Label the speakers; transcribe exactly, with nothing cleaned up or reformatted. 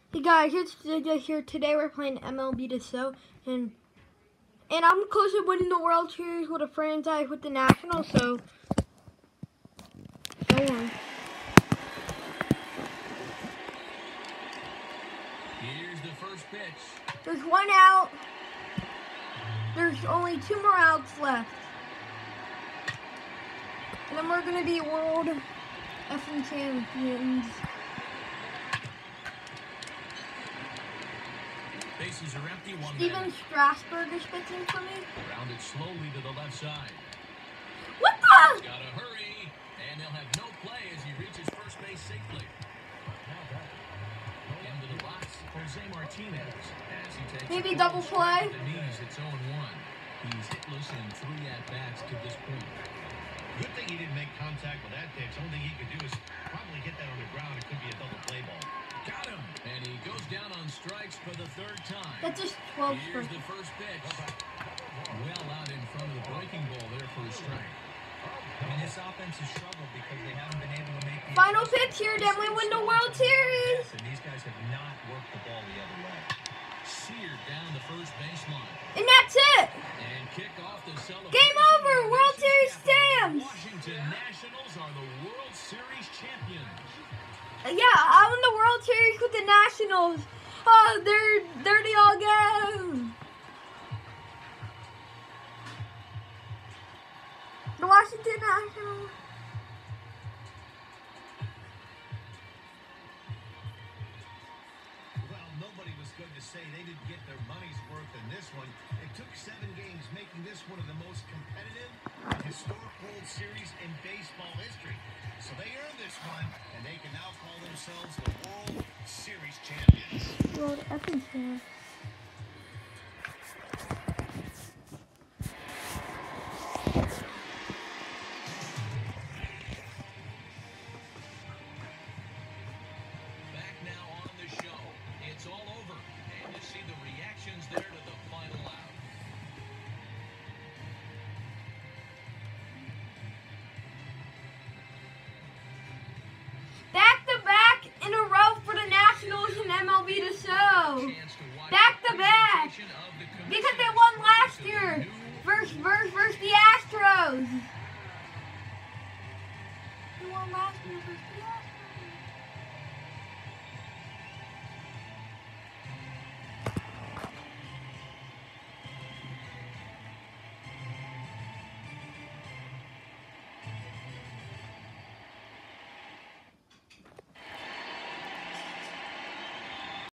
Speaker 1: Hey guys, it's J here. Today we're playing M L B The Show, and and I'm close to winning the World Series with a franchise with the Nationals. So, go on.
Speaker 2: Here's the first pitch.
Speaker 1: There's one out. There's only two more outs left, and then we're gonna be World Effing Champions.
Speaker 2: Bases are empty. One
Speaker 1: Steven
Speaker 2: man.
Speaker 1: Strasburg is pitching for me.
Speaker 2: Rounded slowly to the left side.
Speaker 1: What the?
Speaker 2: Gotta hurry, and they'll have no play as he reaches first base safely. Into the box, Jose Martinez as he takes
Speaker 1: Maybe double play.
Speaker 2: the knees. It's oh one. He's hitless in three at bats to this point.
Speaker 3: Good thing he didn't make contact with that pitch. Only thing he could do is probably hit that on the ground. It could be a double play ball.
Speaker 2: Got him, and he goes down on strikes for the third time.
Speaker 1: That's just twelve
Speaker 2: Here's
Speaker 1: strikes.
Speaker 2: the first pitch. Well out in front of the breaking ball there for a strike.
Speaker 4: And this offense has struggled because they haven't been able to make the
Speaker 1: Final pitch here, then we win the World Series.
Speaker 4: And these guys have not worked the ball the other way.
Speaker 2: Seared down the first baseline.
Speaker 1: And that's it.
Speaker 2: And kick off the celebration.
Speaker 1: Game over. World Series stamps.
Speaker 2: Washington Nationals are the World Series champions.
Speaker 1: Yeah, I won the World Series with the Nationals. Oh, there, there they all go. The Washington Nationals.
Speaker 3: Well, nobody was going to say they didn't get their money's worth in this one. It took seven games, making this one of the most competitive and historic World Series in baseball history. So they earned this one, and they can now call themselves the World Series champions.
Speaker 1: World Effing Champions.